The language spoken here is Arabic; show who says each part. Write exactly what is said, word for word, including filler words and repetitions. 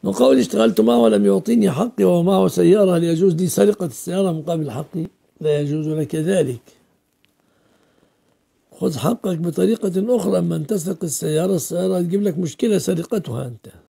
Speaker 1: وقول اشتغلت معه ولم يعطيني حقي وهو معه سيارة، هل يجوز لي سرقة السيارة مقابل حقي؟ لا يجوز لك ذلك. خذ حقك بطريقة أخرى. أما أن تسرق السيارة، السيارة تجيب لك مشكلة سرقتها أنت.